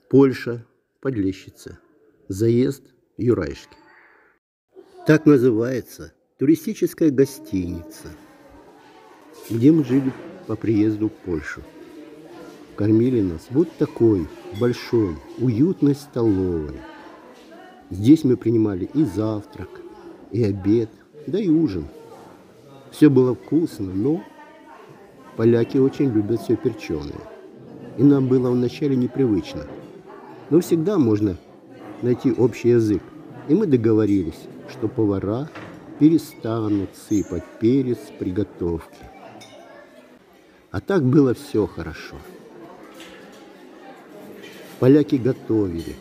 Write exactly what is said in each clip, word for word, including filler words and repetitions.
Польша, Подлещица. Заезд Юрайшки. Так называется туристическая гостиница, где мы жили по приезду в Польшу. Кормили нас вот такой большой, уютной столовой. Здесь мы принимали и завтрак, и обед, да и ужин. Все было вкусно, но поляки очень любят все перченое. И нам было вначале непривычно. Но всегда можно найти общий язык. И мы договорились, что повара перестанут сыпать перец с приготовки. А так было все хорошо. Поляки готовили.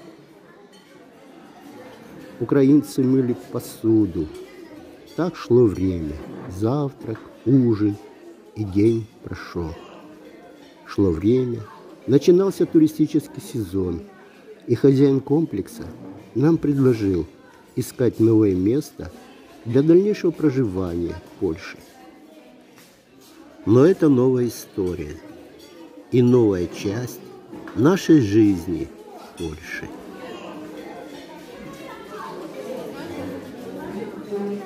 Украинцы мыли посуду. Так шло время. Завтрак, ужин, и день прошел. Шло время. Начинался туристический сезон. И хозяин комплекса нам предложил искать новое место для дальнейшего проживания в Польше. Но это новая история и новая часть нашей жизни в Польше.